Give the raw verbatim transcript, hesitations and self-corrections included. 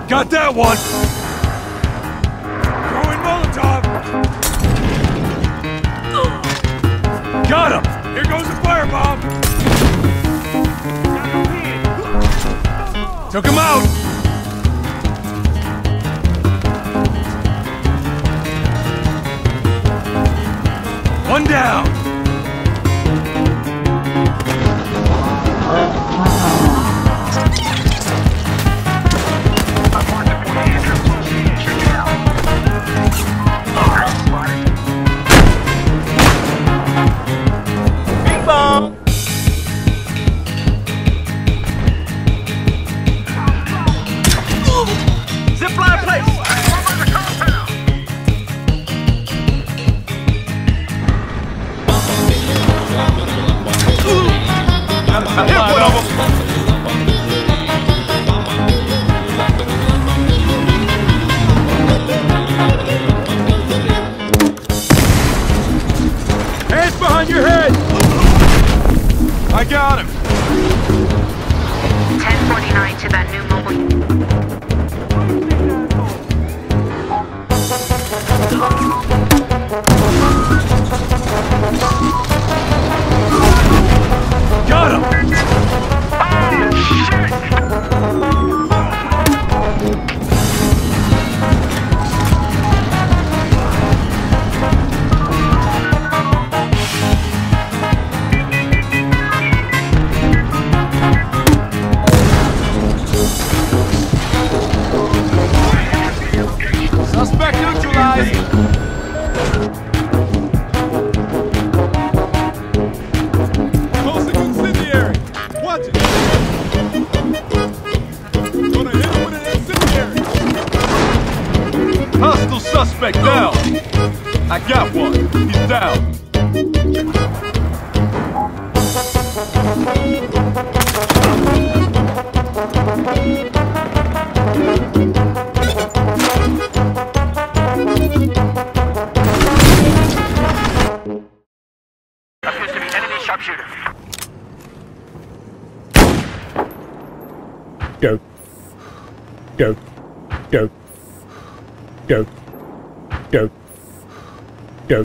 Got that one! Throwing Molotov! Got him! Here goes the firebomb! Took him out! One down! I got him! ten forty-nine to that new mobile. Got him! Oh, shit! Suspect neutralized! Closing incendiary! Watch it! Gonna hit him with an incendiary! Hostile suspect down! I got one! He's down! Appears to be enemy sharpshooter. Go. Go. Go. Go. Go.